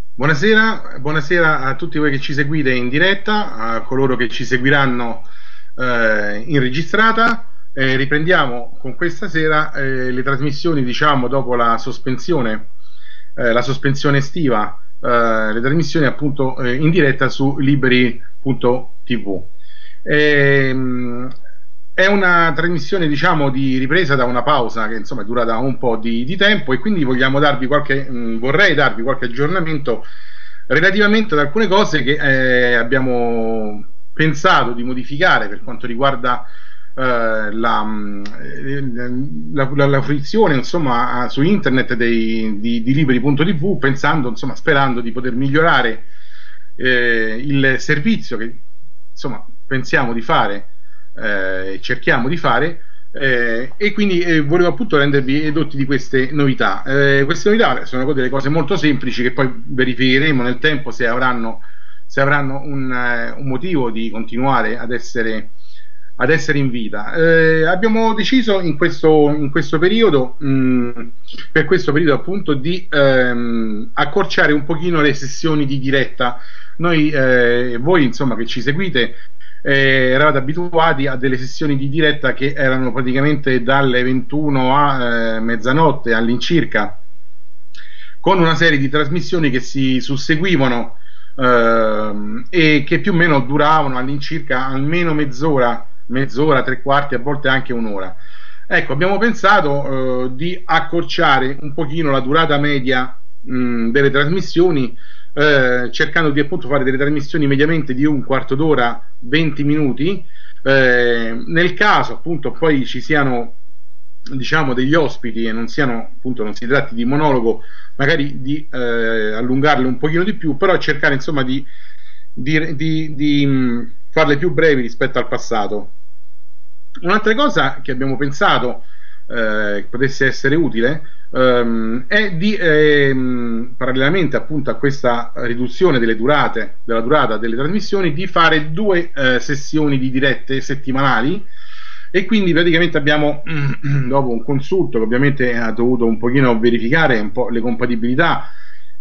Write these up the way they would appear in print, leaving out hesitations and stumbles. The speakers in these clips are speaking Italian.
Buonasera, buonasera a tutti voi che ci seguite in diretta, a coloro che ci seguiranno in registrata. Riprendiamo con questa sera le trasmissioni, diciamo, dopo la sospensione estiva, le trasmissioni appunto in diretta su liberi.tv. Ehm, è una trasmissione, diciamo, di ripresa da una pausa che insomma è durata un po' di tempo, e quindi vorrei darvi qualche aggiornamento relativamente ad alcune cose che abbiamo pensato di modificare per quanto riguarda la fruizione, insomma, su internet di liberi.tv, pensando, insomma, sperando di poter migliorare il servizio che, insomma, pensiamo di fare, cerchiamo di fare, e quindi volevo appunto rendervi edotti di queste novità. Queste novità sono delle cose molto semplici che poi verificheremo nel tempo se avranno un motivo di continuare ad essere in vita. Abbiamo deciso in questo periodo, per questo periodo appunto, di accorciare un pochino le sessioni di diretta. Voi, insomma, che ci seguite, eravate abituati a delle sessioni di diretta che erano praticamente dalle 21 a mezzanotte all'incirca, con una serie di trasmissioni che si susseguivano e che più o meno duravano all'incirca almeno mezz'ora, tre quarti, a volte anche un'ora. Ecco, abbiamo pensato di accorciare un pochino la durata media delle trasmissioni, cercando di appunto fare delle trasmissioni mediamente di un quarto d'ora, 20 minuti. Nel caso appunto poi ci siano, diciamo, degli ospiti e non si tratti di monologo, magari di allungarle un pochino di più, però cercare, insomma, di farle più brevi rispetto al passato. Un'altra cosa che abbiamo pensato che potesse essere utile è di, parallelamente appunto a questa riduzione della durata delle trasmissioni, di fare due sessioni di dirette settimanali. E quindi praticamente abbiamo, dopo un consulto che ovviamente ha dovuto un pochino verificare un po' le compatibilità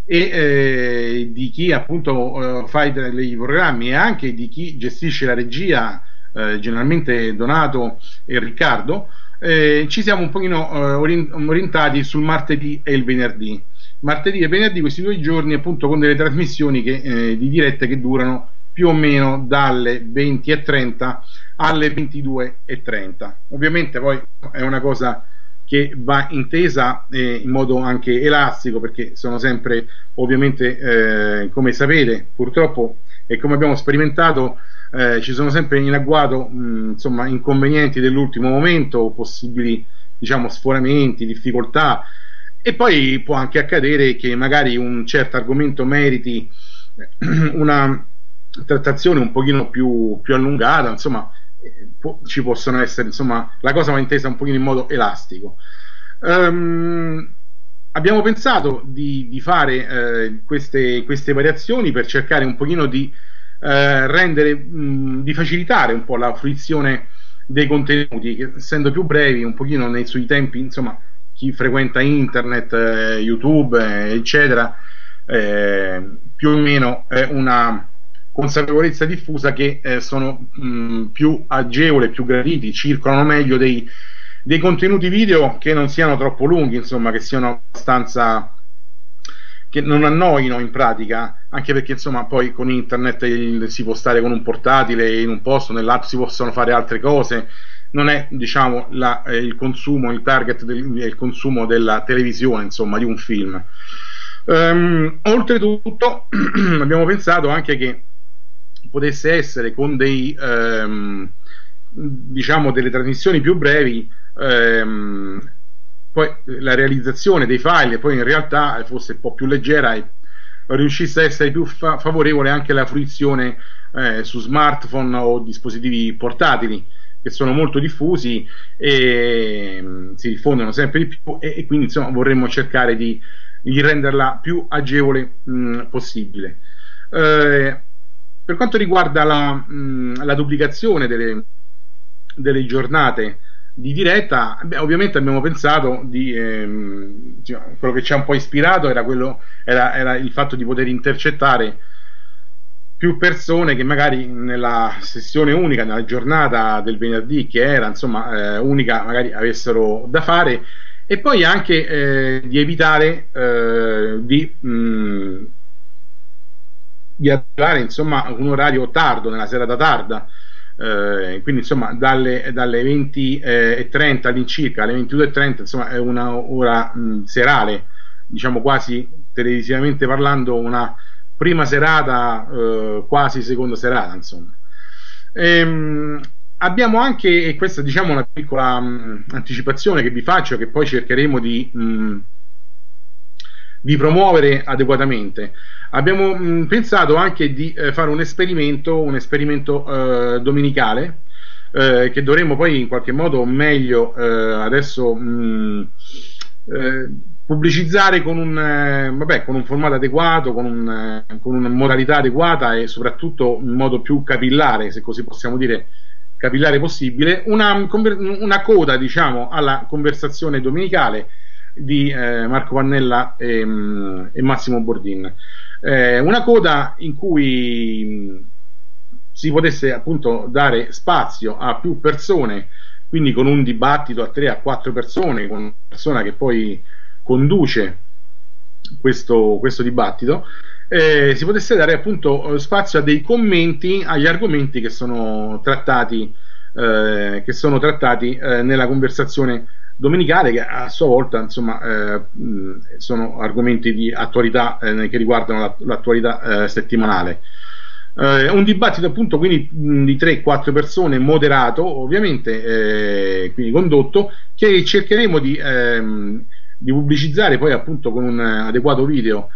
di chi appunto fa i programmi, e anche di chi gestisce la regia, generalmente Donato e Riccardo, ci siamo un pochino orientati sul martedì e il venerdì. Martedì e venerdì, questi 2 giorni appunto, con delle trasmissioni di dirette che durano più o meno dalle 20:30 alle 22:30. Ovviamente poi è una cosa che va intesa in modo anche elastico, perché sono sempre, ovviamente, come sapete purtroppo, e come abbiamo sperimentato, ci sono sempre in agguato insomma, inconvenienti dell'ultimo momento, possibili, diciamo, sforamenti, difficoltà, e poi può anche accadere che magari un certo argomento meriti una trattazione un pochino più allungata, insomma, ci possono essere, insomma, la cosa va intesa un pochino in modo elastico. Abbiamo pensato di fare queste variazioni per cercare un pochino di di facilitare un po' la fruizione dei contenuti, che essendo più brevi, un pochino sui tempi, insomma, chi frequenta internet, YouTube, eccetera, più o meno è una consapevolezza diffusa che sono più agevoli, più graditi, circolano meglio dei contenuti video che non siano troppo lunghi, insomma, che siano abbastanza, che non annoino in pratica, anche perché, insomma, poi con internet si può stare con un portatile in un posto, nell'altro si possono fare altre cose. Non è, diciamo, il consumo, il target il consumo della televisione, insomma, di un film. Oltretutto abbiamo pensato anche che potesse essere con diciamo, delle trasmissioni più brevi, poi la realizzazione dei file poi in realtà fosse un po' più leggera e riuscisse a essere più favorevole anche alla fruizione su smartphone o dispositivi portatili, che sono molto diffusi e si diffondono sempre di più, e quindi, insomma, vorremmo cercare di renderla più agevole possibile. Per quanto riguarda la duplicazione delle giornate di diretta. Beh, ovviamente abbiamo pensato di diciamo, quello che ci ha un po' ispirato era era il fatto di poter intercettare più persone che magari nella sessione unica, nella giornata del venerdì, che era insomma unica, magari avessero da fare, e poi anche di evitare di arrivare insomma a un orario tardo, nella serata tarda. Quindi insomma dalle 20:30 all'incirca alle 22:30, insomma è una ora serale, diciamo quasi televisivamente parlando, una prima serata, quasi seconda serata, insomma. Abbiamo anche, e questa diciamo una piccola anticipazione che vi faccio, che poi cercheremo di promuovere adeguatamente. Abbiamo pensato anche di fare un esperimento domenicale, che dovremo poi in qualche modo meglio adesso pubblicizzare con con un formato adeguato, con una modalità adeguata e soprattutto in modo più capillare, se così possiamo dire, capillare possibile, una coda, diciamo, alla conversazione domenicale di Marco Pannella e Massimo Bordin. Una coda in cui si potesse appunto dare spazio a più persone, quindi con un dibattito a 3 a 4 persone, con una persona che poi conduce questo dibattito, si potesse dare appunto spazio a dei commenti agli argomenti che sono trattati nella conversazione domenicale, che a sua volta insomma sono argomenti di attualità che riguardano l'attualità settimanale. Un dibattito appunto quindi di 3-4 persone, moderato ovviamente, quindi condotto, che cercheremo di pubblicizzare poi appunto con un adeguato video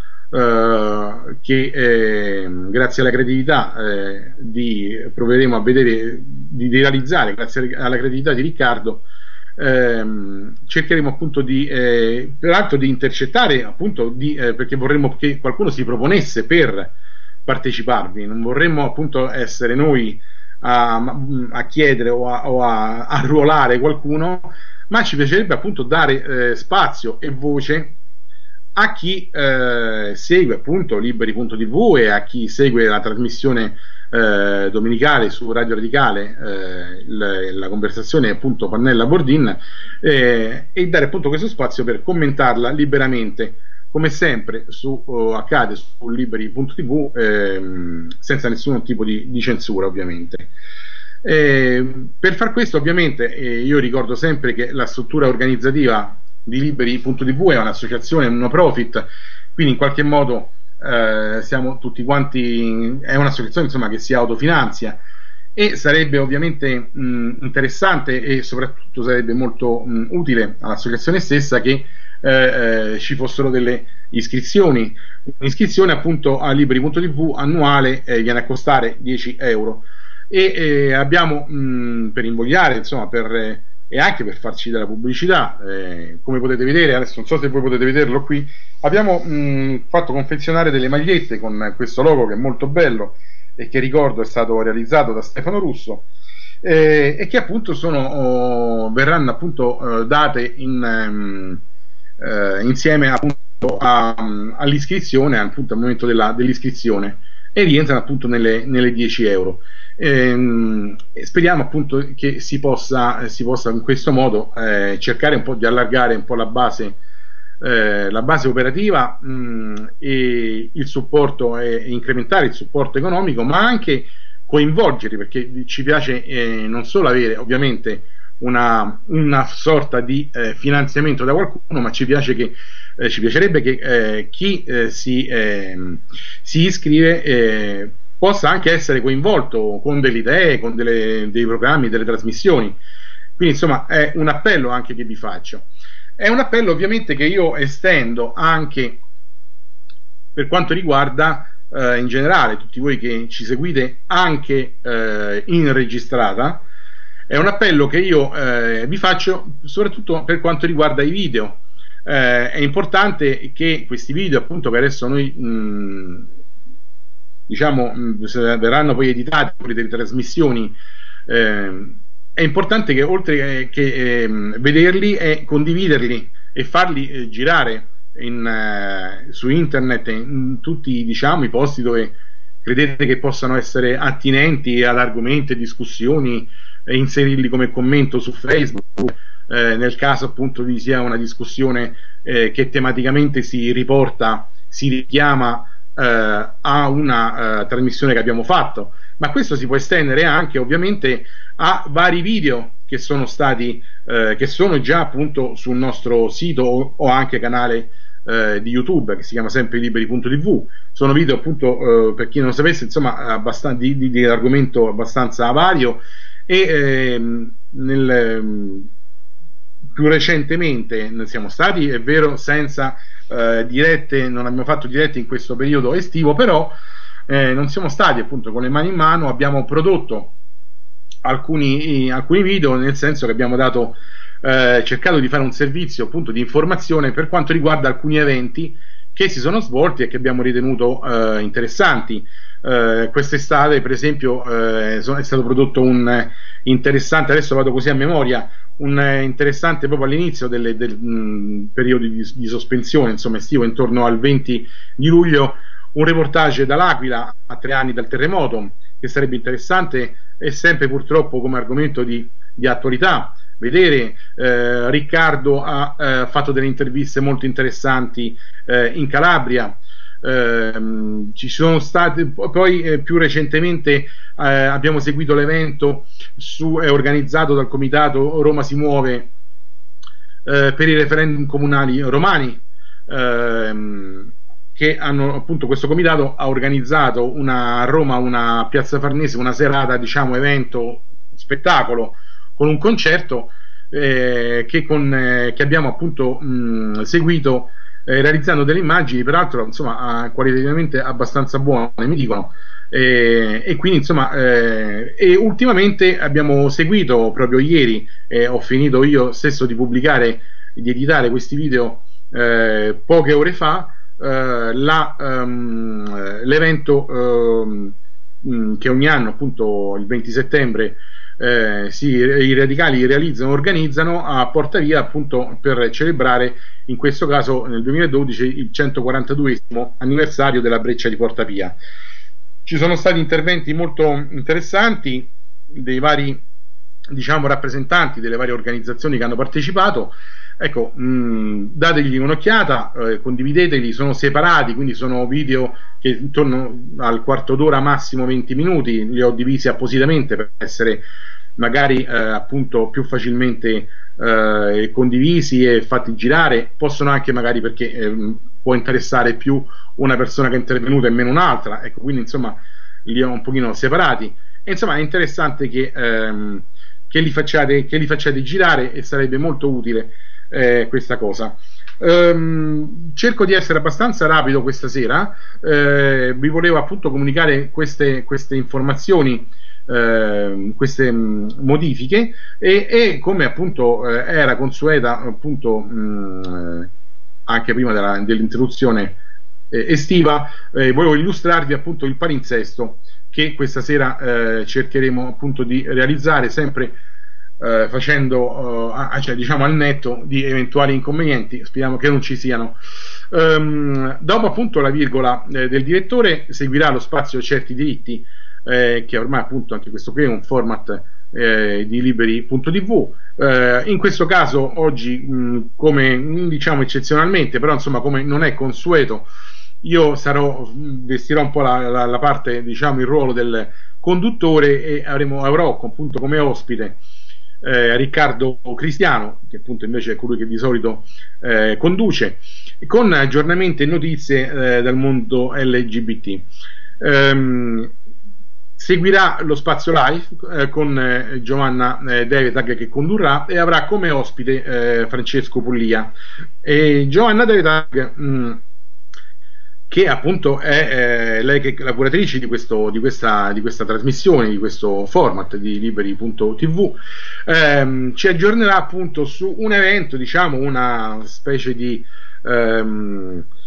che grazie alla creatività proveremo a vedere di realizzare, grazie alla creatività di Riccardo. Cercheremo appunto peraltro di intercettare appunto perché vorremmo che qualcuno si proponesse per parteciparvi, non vorremmo appunto essere noi a chiedere o a arruolare qualcuno, ma ci piacerebbe appunto dare spazio e voce a chi segue appunto Liberi.tv e a chi segue la trasmissione domenicale su Radio Radicale, la conversazione appunto Pannella Bordin, e dare appunto questo spazio per commentarla liberamente, come sempre accade su Liberi.tv, senza nessun tipo di censura ovviamente. Per far questo ovviamente io ricordo sempre che la struttura organizzativa di Liberi.tv è un'associazione no profit, quindi in qualche modo siamo tutti quanti, è un'associazione insomma che si autofinanzia, e sarebbe ovviamente interessante e soprattutto sarebbe molto utile all'associazione stessa che ci fossero delle iscrizioni. Un'iscrizione appunto a Liberi.tv annuale viene a costare 10 euro, e abbiamo per invogliare insomma e anche per farci della pubblicità, come potete vedere adesso, non so se voi potete vederlo qui, abbiamo fatto confezionare delle magliette con questo logo che è molto bello e che ricordo è stato realizzato da Stefano Russo, e che appunto verranno appunto date insieme appunto all'iscrizione, appunto al momento dell'iscrizione, e rientrano appunto nelle 10 euro. Speriamo appunto che si possa in questo modo cercare un po' di allargare un po' la base operativa, e il supporto, e incrementare il supporto economico, ma anche coinvolgerli, perché ci piace non solo avere ovviamente una sorta di finanziamento da qualcuno, ma ci piacerebbe che chi si iscrive possa anche essere coinvolto con delle idee, con dei programmi, delle trasmissioni. Quindi insomma è un appello anche che vi faccio. È un appello ovviamente che io estendo anche per quanto riguarda in generale tutti voi che ci seguite anche in registrata. È un appello che io vi faccio soprattutto per quanto riguarda i video. È importante che questi video, appunto, che adesso noi diciamo verranno poi editati per delle trasmissioni è importante che oltre che vederli e condividerli e farli girare su internet, in tutti, diciamo, i posti dove credete che possano essere attinenti ad argomenti e discussioni, e inserirli come commento su Facebook, nel caso appunto vi sia una discussione che tematicamente si riporta, si richiama a una trasmissione che abbiamo fatto, ma questo si può estendere anche ovviamente a vari video che sono stati che sono già appunto sul nostro sito o anche canale di YouTube, che si chiama sempre liberi.tv. Sono video appunto, per chi non lo sapesse, insomma, di argomento abbastanza vario, e più recentemente siamo stati, è vero, senza dirette, non abbiamo fatto dirette in questo periodo estivo, però non siamo stati appunto con le mani in mano, abbiamo prodotto alcuni video, nel senso che abbiamo cercato di fare un servizio appunto di informazione per quanto riguarda alcuni eventi che si sono svolti e che abbiamo ritenuto interessanti. Quest'estate, per esempio, è stato prodotto un interessante, adesso vado così a memoria, un interessante proprio all'inizio del periodo di sospensione, insomma estivo, intorno al 20 di luglio, un reportage dall'Aquila a 3 anni dal terremoto, che sarebbe interessante, e sempre purtroppo come argomento di attualità vedere. Riccardo ha fatto delle interviste molto interessanti in Calabria. Ci sono state poi più recentemente abbiamo seguito l'evento organizzato dal comitato Roma si muove per i referendum comunali romani, che hanno appunto, questo comitato ha organizzato a Roma, una piazza Farnese, una serata, diciamo, evento, spettacolo, con un concerto che abbiamo appunto seguito, realizzando delle immagini, peraltro insomma qualitativamente abbastanza buone, mi dicono, e quindi insomma e ultimamente abbiamo seguito, proprio ieri ho finito io stesso di pubblicare, di editare questi video poche ore fa, l'evento che ogni anno appunto il 20 settembre i radicali organizzano a Porta Via, appunto per celebrare, in questo caso nel 2012, il 142esimo anniversario della breccia di Porta Pia. Ci sono stati interventi molto interessanti dei vari, diciamo, rappresentanti delle varie organizzazioni che hanno partecipato. Ecco, dategli un'occhiata, condivideteli, sono separati, quindi sono video che intorno al quarto d'ora, massimo 20 minuti, li ho divisi appositamente per essere magari appunto più facilmente condivisi e fatti girare. Possono anche, magari, perché può interessare più una persona che è intervenuta e meno un'altra, ecco, quindi insomma li ho un pochino separati, e insomma è interessante che li facciate girare, e sarebbe molto utile questa cosa. Cerco di essere abbastanza rapido questa sera. Vi volevo appunto comunicare queste informazioni, queste modifiche, e come appunto era consueta appunto anche prima dell'interruzione estiva, volevo illustrarvi appunto il palinsesto che questa sera cercheremo appunto di realizzare, sempre facendo cioè, diciamo, al netto di eventuali inconvenienti. Speriamo che non ci siano. Dopo appunto la virgola del direttore seguirà lo spazio certi diritti, che ormai appunto anche questo qui è un format di liberi.tv. In questo caso oggi, come diciamo eccezionalmente, però insomma come non è consueto, io vestirò un po' la parte, diciamo, il ruolo del conduttore, e avrò appunto come ospite Riccardo Cristiano, che appunto invece è colui che di solito conduce, con aggiornamenti e notizie dal mondo LGBT. Seguirà lo spazio live con Giovanna Devetag, che condurrà, e avrà come ospite Francesco Pullia. Giovanna Devetag, che appunto è lei che è la curatrice di questa trasmissione, di questo format di liberi.tv, ci aggiornerà appunto su un evento, diciamo una specie di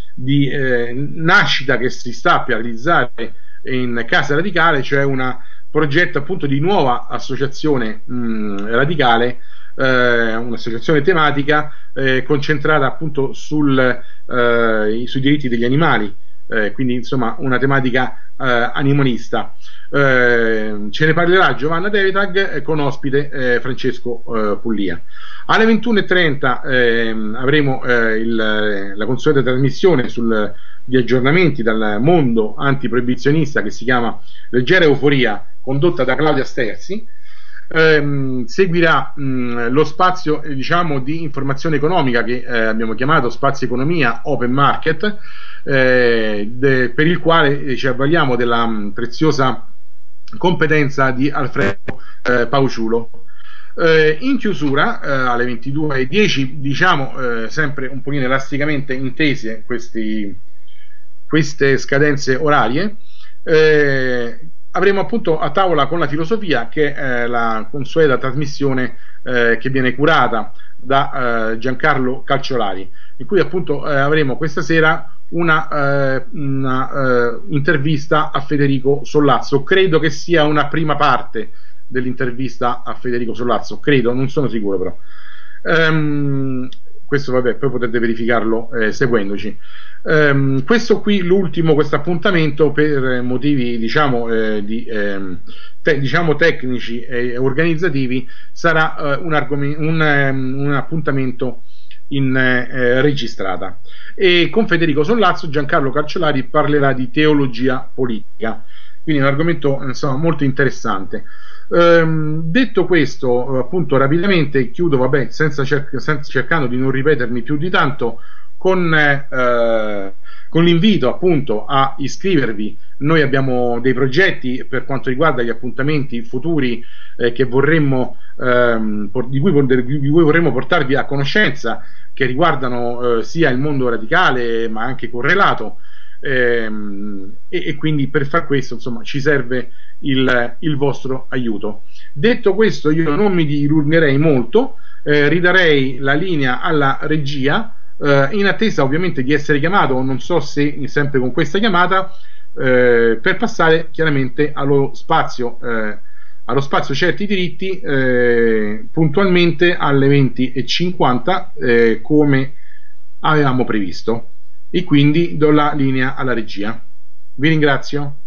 nascita che si sta per realizzare in Casa Radicale, cioè una progetto appunto di nuova associazione radicale, un'associazione tematica concentrata appunto sui diritti degli animali, quindi insomma una tematica animalista. Ce ne parlerà Giovanna Devitag con ospite Francesco Pullia. Alle 21:30 avremo la consueta trasmissione di aggiornamenti dal mondo antiproibizionista che si chiama Leggera Euforia, condotta da Claudia Sterzi. Seguirà lo spazio diciamo di informazione economica che abbiamo chiamato Spazio Economia Open Market, per il quale ci avvaliamo della preziosa competenza di Alfredo Pauciulo. In chiusura alle 22:10, diciamo sempre un pochino elasticamente intese queste scadenze orarie, avremo appunto a tavola con la filosofia, che è la consueta trasmissione che viene curata da Giancarlo Calciolari, in cui appunto avremo questa sera una intervista a Federico Sollazzo. Credo che sia una prima parte dell'intervista a Federico Sollazzo, credo, non sono sicuro però. Questo vabbè, poi potete verificarlo seguendoci. Questo qui, questo appuntamento, per motivi diciamo tecnici e organizzativi, sarà un appuntamento in registrata, e con Federico Sollazzo Giancarlo Calciolari parlerà di teologia politica, quindi un argomento insomma molto interessante. Detto questo, appunto rapidamente chiudo, vabbè, cercando di non ripetermi più di tanto, con l'invito appunto a iscrivervi. Noi abbiamo dei progetti per quanto riguarda gli appuntamenti futuri che vorremmo di cui vorremmo portarvi a conoscenza, che riguardano sia il mondo radicale ma anche correlato, e quindi per far questo insomma ci serve il vostro aiuto. Detto questo, io non mi dilungherei molto, ridarei la linea alla regia, in attesa ovviamente di essere chiamato, non so se sempre con questa chiamata, per passare chiaramente allo spazio Certi Diritti, puntualmente alle 20:50, come avevamo previsto, e quindi do la linea alla regia. Vi ringrazio.